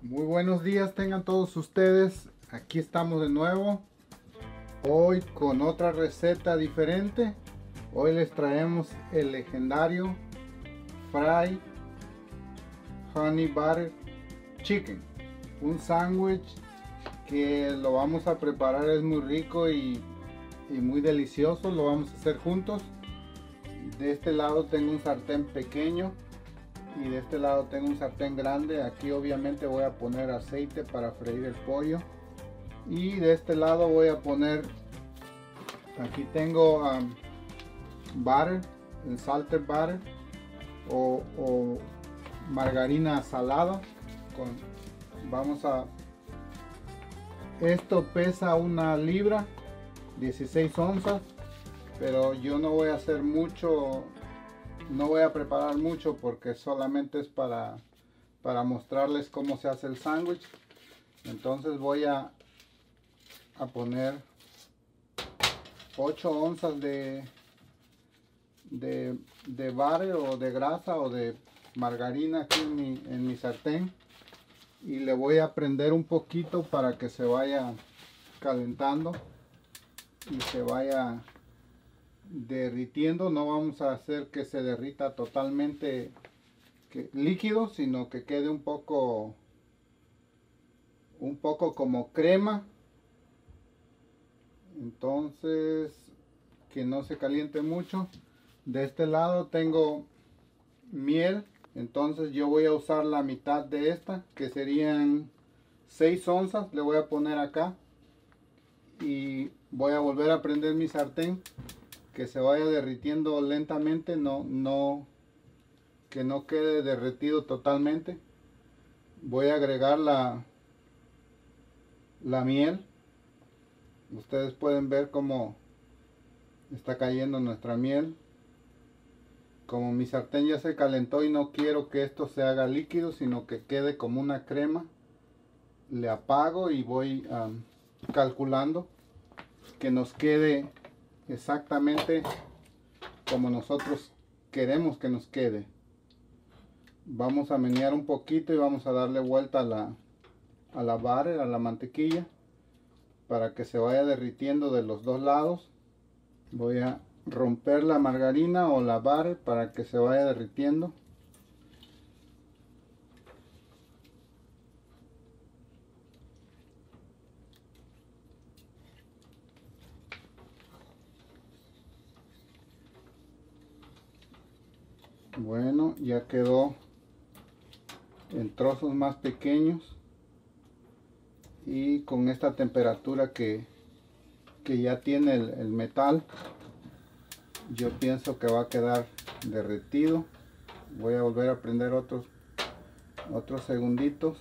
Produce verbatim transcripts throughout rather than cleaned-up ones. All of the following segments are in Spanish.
Muy buenos días tengan todos ustedes. Aquí estamos de nuevo. Hoy con otra receta diferente. Hoy les traemos el legendario Fried Honey Butter Chicken. Un sándwich que lo vamos a preparar, es muy rico y, y muy delicioso. Lo vamos a hacer juntos. De este lado tengo un sartén pequeño y de este lado tengo un sartén grande. Aquí obviamente voy a poner aceite para freír el pollo, y de este lado voy a poner, aquí tengo um, butter, el salted butter o, o margarina salada. Con, vamos a, esto pesa una libra, dieciséis onzas, pero yo no voy a hacer mucho. No voy a preparar mucho porque solamente es para, para mostrarles cómo se hace el sándwich. Entonces voy a, a poner ocho onzas de, de, de butter o de grasa o de margarina aquí en mi, en mi sartén. Y le voy a prender un poquito para que se vaya calentando y se vaya derritiendo. No vamos a hacer que se derrita totalmente que, líquido, sino que quede un poco un poco como crema. Entonces, que no se caliente mucho. De este lado tengo miel, entonces yo voy a usar la mitad de esta, que serían seis onzas. Le voy a poner acá y voy a volver a prender mi sartén, que se vaya derritiendo lentamente, no, no, que no quede derretido totalmente. Voy a agregar la, la miel. Ustedes pueden ver cómo está cayendo nuestra miel. Como mi sartén ya se calentó y no quiero que esto se haga líquido, sino que quede como una crema, le apago y voy um, calculando que nos quede exactamente como nosotros queremos que nos quede. Vamos a menear un poquito y vamos a darle vuelta a la a la butter, a la mantequilla, para que se vaya derritiendo de los dos lados. Voy a romper la margarina o la butter para que se vaya derritiendo. Bueno, ya quedó en trozos más pequeños y con esta temperatura que, que ya tiene el, el metal, yo pienso que va a quedar derretido. Voy a volver a prender otros otros segunditos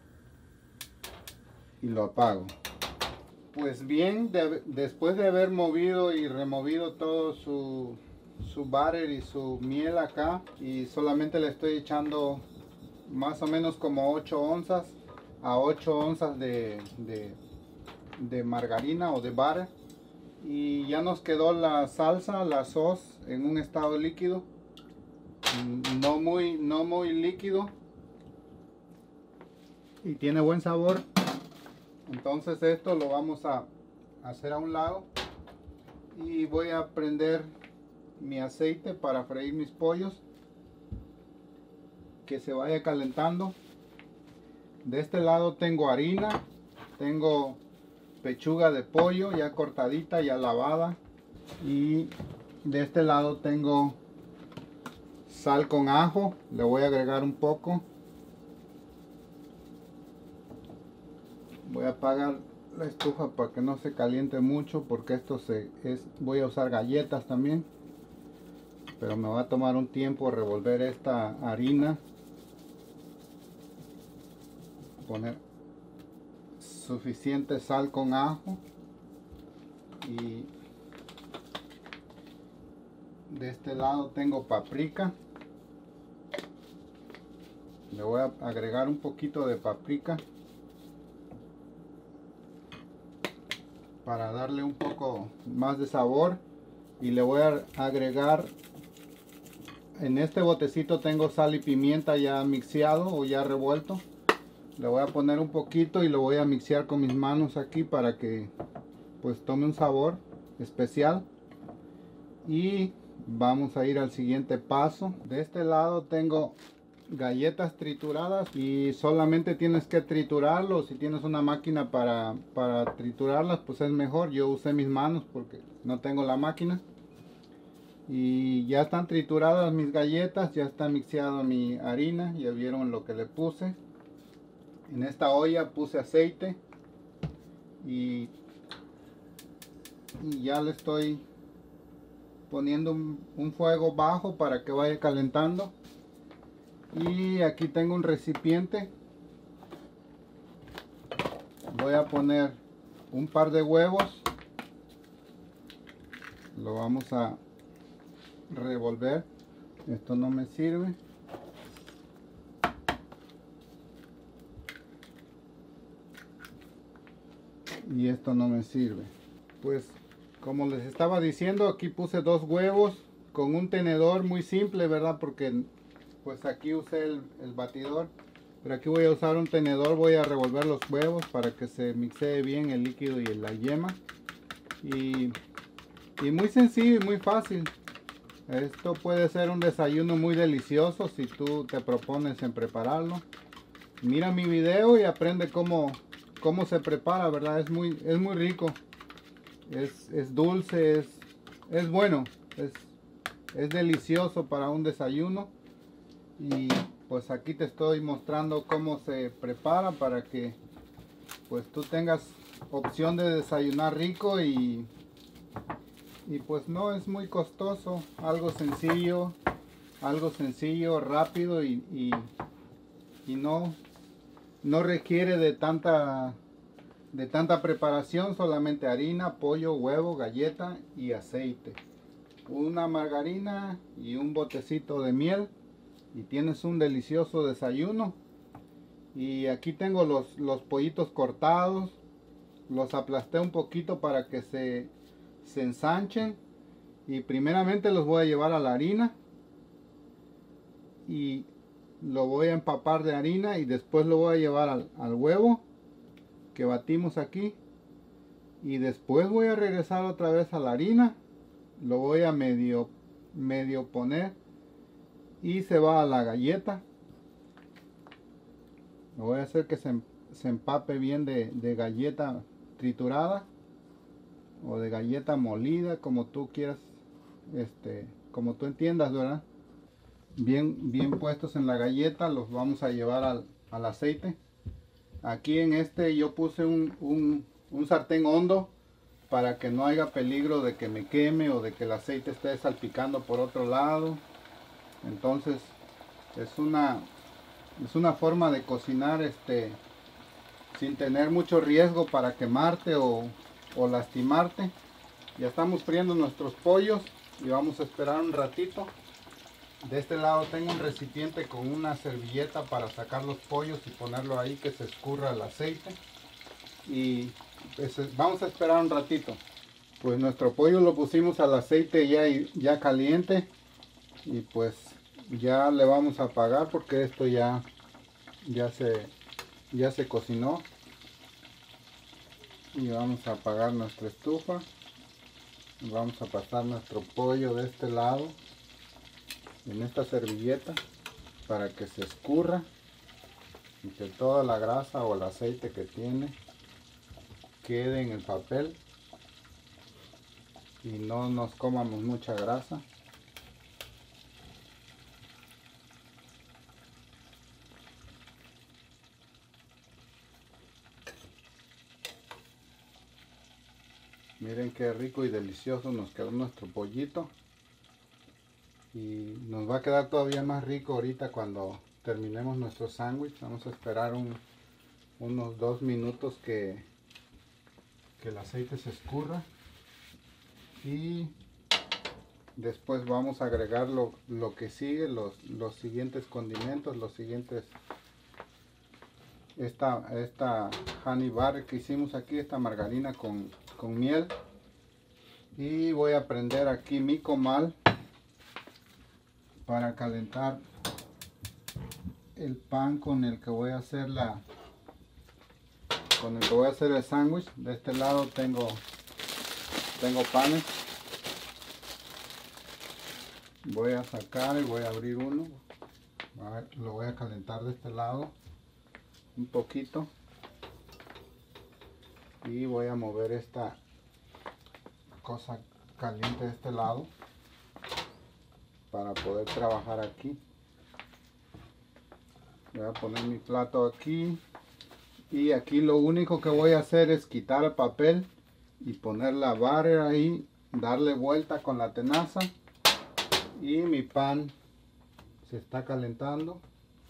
y lo apago. Pues bien, de, después de haber movido y removido todo su su butter y su miel acá, y solamente le estoy echando más o menos como ocho onzas a ocho onzas de, de, de margarina o de butter, y ya nos quedó la salsa, la sauce, en un estado líquido, no muy, no muy líquido, y tiene buen sabor. Entonces esto lo vamos a hacer a un lado y voy a prender mi aceite para freír mis pollos, que se vaya calentando. De este lado tengo harina, tengo pechuga de pollo ya cortadita, ya lavada, y de este lado tengo sal con ajo. Le voy a agregar un poco. Voy a apagar la estufa para que no se caliente mucho, porque esto se es, voy a usar galletas también, pero me va a tomar un tiempo revolver esta harina. Poner suficiente sal con ajo, y de este lado tengo paprika. Le voy a agregar un poquito de paprika para darle un poco más de sabor, y le voy a agregar, en este botecito tengo sal y pimienta ya mixeado o ya revuelto. Le voy a poner un poquito y lo voy a mixear con mis manos aquí para que pues tome un sabor especial. Y vamos a ir al siguiente paso. De este lado tengo galletas trituradas y solamente tienes que triturarlo. Si tienes una máquina para, para triturarlas, pues es mejor. Yo usé mis manos porque no tengo la máquina. Y ya están trituradas mis galletas, ya está mixeada mi harina. Ya vieron lo que le puse. En esta olla puse aceite y, y ya le estoy poniendo un, un fuego bajo para que vaya calentando. Y aquí tengo un recipiente. Voy a poner un par de huevos. Lo vamos a revolver. Esto no me sirve. Y esto no me sirve. Pues como les estaba diciendo, aquí puse dos huevos con un tenedor muy simple, ¿verdad? Porque pues aquí usé el, el batidor. Pero aquí voy a usar un tenedor, voy a revolver los huevos para que se mixee bien el líquido y la yema. Y, y muy sencillo y muy fácil. Esto puede ser un desayuno muy delicioso si tú te propones en prepararlo. Mira mi video y aprende cómo, cómo se prepara, ¿verdad? Es muy, es muy rico. Es, es dulce, es, es bueno, es, es delicioso para un desayuno. Y pues aquí te estoy mostrando cómo se prepara para que pues tú tengas opción de desayunar rico y, y pues no es muy costoso, algo sencillo, algo sencillo, rápido y, y, y no, no requiere de tanta de tanta preparación, solamente harina, pollo, huevo, galleta y aceite, una margarina y un botecito de miel y tienes un delicioso desayuno. Y aquí tengo los, los pollitos cortados, los aplasté un poquito para que se, se ensanchen y primeramente los voy a llevar a la harina y lo voy a empapar de harina y después lo voy a llevar al, al huevo que batimos aquí y después voy a regresar otra vez a la harina, lo voy a medio medio poner y se va a la galleta. Lo voy a hacer que se, se empape bien de, de galleta triturada o de galleta molida, como tú quieras, este, como tú entiendas, ¿verdad? Bien, bien puestos en la galleta, los vamos a llevar al, al aceite. Aquí en este yo puse un, un, un sartén hondo para que no haya peligro de que me queme o de que el aceite esté salpicando por otro lado. Entonces es una, es una forma de cocinar este, sin tener mucho riesgo para quemarte o, o lastimarte. Ya estamos friendo nuestros pollos y vamos a esperar un ratito. De este lado tengo un recipiente con una servilleta para sacar los pollos y ponerlo ahí que se escurra el aceite. Y pues, vamos a esperar un ratito. Pues nuestro pollo lo pusimos al aceite ya, ya caliente. Y pues ya le vamos a apagar porque esto ya, ya, se, ya se cocinó. Y vamos a apagar nuestra estufa. Vamos a pasar nuestro pollo de este lado en esta servilleta para que se escurra y que toda la grasa o el aceite que tiene quede en el papel y no nos comamos mucha grasa. Miren qué rico y delicioso nos quedó nuestro pollito. Y nos va a quedar todavía más rico ahorita cuando terminemos nuestro sándwich. Vamos a esperar un, unos dos minutos que, que el aceite se escurra. Y después vamos a agregar lo, lo que sigue, los, los siguientes condimentos, los siguientes... Esta, esta honey bar que hicimos aquí, esta margarina con, con miel. Y voy a prender aquí mi comal para calentar el pan con el que voy a hacer la, con el que voy a hacer el sándwich. De este lado tengo tengo panes. Voy a sacar y voy a abrir uno. A ver, lo voy a calentar de este lado un poquito y voy a mover esta cosa caliente de este lado para poder trabajar aquí. Voy a poner mi plato aquí y aquí lo único que voy a hacer es quitar el papel y poner la butter ahí, darle vuelta con la tenaza y mi pan se está calentando.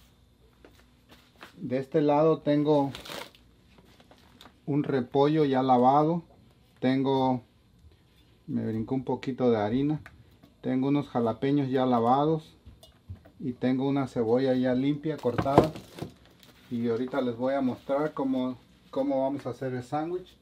De este lado tengo un repollo ya lavado, tengo, me brincó un poquito de harina, tengo unos jalapeños ya lavados y tengo una cebolla ya limpia cortada, y ahorita les voy a mostrar cómo, cómo vamos a hacer el sándwich.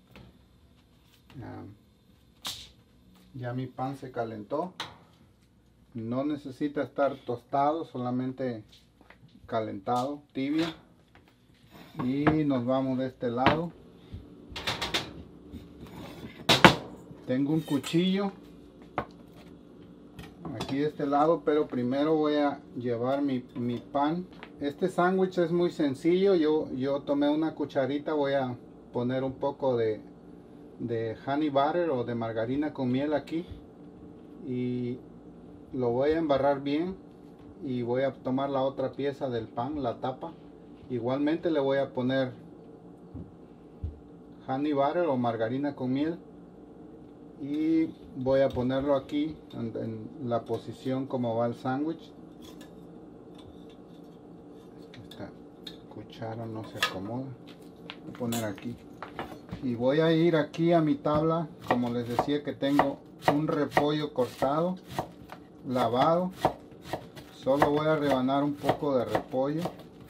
Ya mi pan se calentó, no necesita estar tostado, solamente calentado, tibio. Y nos vamos de este lado. Tengo un cuchillo aquí de este lado, pero primero voy a llevar mi, mi pan. Este sándwich es muy sencillo. Yo, yo tomé una cucharita, voy a poner un poco de, de honey butter o de margarina con miel aquí y lo voy a embarrar bien, y voy a tomar la otra pieza del pan, la tapa. Igualmente le voy a poner honey butter o margarina con miel y voy a ponerlo aquí en, en la posición como va el sándwich. Es que esta cuchara no se acomoda. Voy a poner aquí y voy a ir aquí a mi tabla. Como les decía, que tengo un repollo cortado, lavado. Solo voy a rebanar un poco de repollo,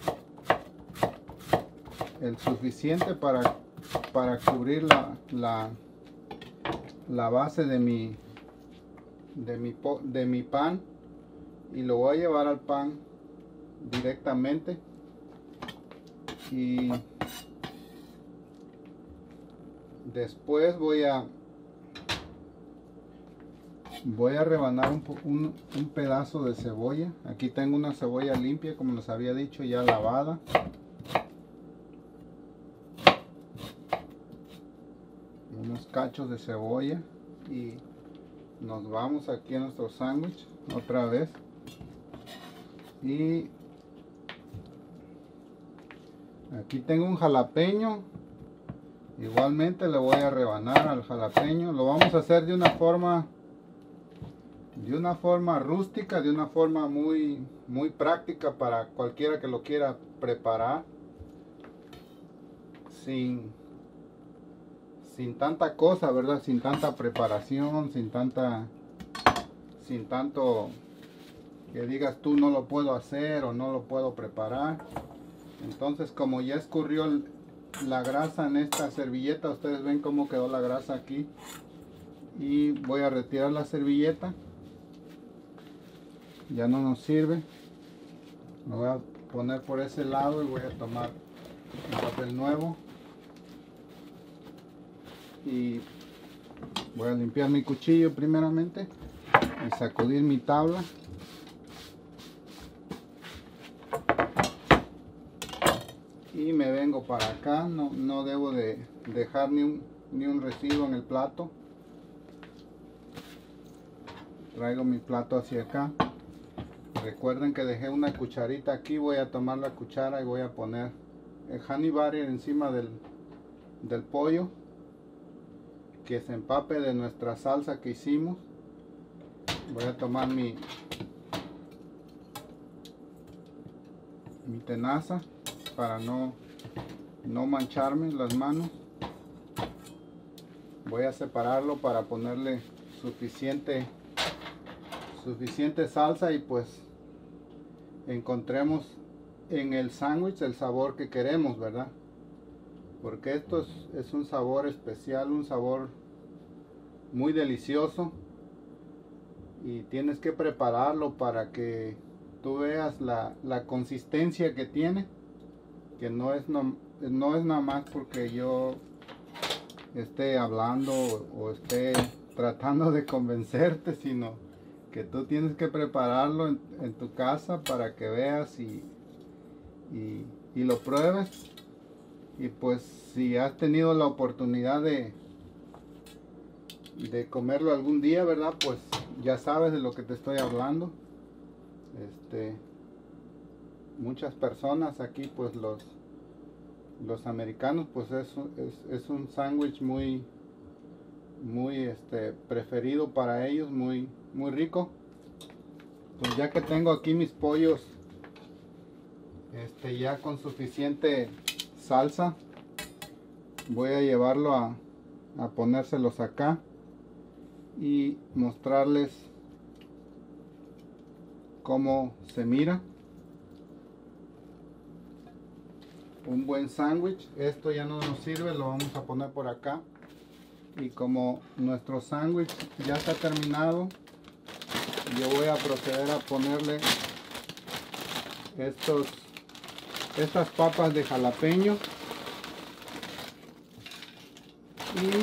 el suficiente para, para cubrir la, la, la base de mi, de, mi, de mi pan, y lo voy a llevar al pan directamente. Y después voy a voy a rebanar un, un, un pedazo de cebolla. Aquí tengo una cebolla limpia, como les había dicho, ya lavada. Unos cachos de cebolla y nos vamos aquí a nuestro sándwich otra vez. Y aquí tengo un jalapeño. Igualmente le voy a rebanar al jalapeño. Lo vamos a hacer de una forma de una forma rústica, de una forma muy muy práctica para cualquiera que lo quiera preparar, sin sin tanta cosa, ¿verdad? Sin tanta preparación, sin tanta sin tanto que digas tú no lo puedo hacer o no lo puedo preparar. Entonces, como ya escurrió el, la grasa en esta servilleta, ustedes ven cómo quedó la grasa aquí, y voy a retirar la servilleta. Ya no nos sirve. Lo voy a poner por ese lado y voy a tomar un papel nuevo y voy a limpiar mi cuchillo primeramente y sacudir mi tabla. Y me vengo para acá. No, no debo de dejar ni un, ni un residuo en el plato. Traigo mi plato hacia acá. Recuerden que dejé una cucharita aquí. Voy a tomar la cuchara y voy a poner el honey butter encima del, del pollo, que se empape de nuestra salsa que hicimos. Voy a tomar mi mi tenaza para no no mancharme las manos. Voy a separarlo para ponerle suficiente suficiente salsa y pues encontremos en el sándwich el sabor que queremos, ¿verdad? Porque esto es, es un sabor especial, un sabor muy delicioso, y tienes que prepararlo para que tú veas la, la consistencia que tiene, que no es, no, no es nada más porque yo esté hablando o esté tratando de convencerte, sino que tú tienes que prepararlo en, en tu casa para que veas y, y, y lo pruebes. Y pues si has tenido la oportunidad de, de comerlo algún día, ¿verdad? Pues ya sabes de lo que te estoy hablando. Este, muchas personas aquí, pues los, los americanos, pues es, es, es un sándwich muy, muy este, preferido para ellos, muy, muy rico. Pues ya que tengo aquí mis pollos, este, ya con suficiente salsa, voy a llevarlo a, a ponérselos acá y mostrarles cómo se mira un buen sándwich. Esto ya no nos sirve, lo vamos a poner por acá. Y como nuestro sándwich ya está terminado, yo voy a proceder a ponerle estos estas papas de jalapeño y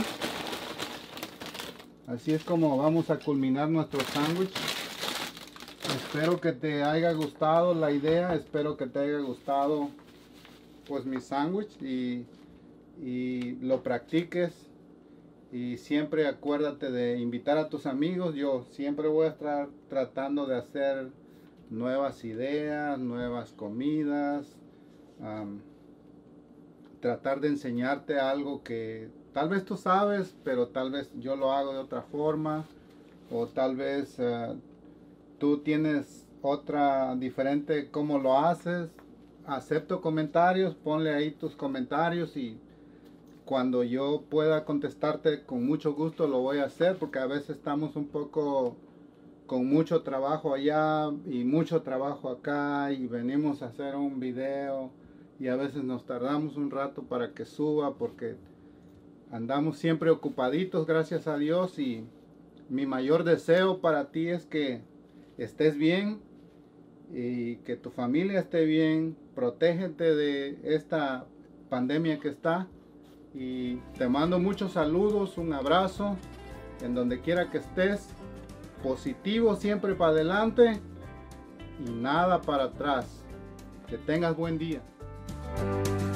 así es como vamos a culminar nuestro sándwich. Espero que te haya gustado la idea, espero que te haya gustado pues mi sándwich y, y lo practiques. Y siempre acuérdate de invitar a tus amigos. Yo siempre voy a estar tratando de hacer nuevas ideas, nuevas comidas, um, tratar de enseñarte algo que tal vez tú sabes, pero tal vez yo lo hago de otra forma, o tal vez uh, tú tienes otra diferente cómo lo haces. Acepto comentarios, ponle ahí tus comentarios y cuando yo pueda contestarte con mucho gusto lo voy a hacer, porque a veces estamos un poco con mucho trabajo allá y mucho trabajo acá y venimos a hacer un video y a veces nos tardamos un rato para que suba porque andamos siempre ocupaditos, gracias a Dios. Y mi mayor deseo para ti es que estés bien y que tu familia esté bien. Protégete de esta pandemia que está. Y te mando muchos saludos, un abrazo, en donde quiera que estés, positivo siempre para adelante y nada para atrás. Que tengas buen día.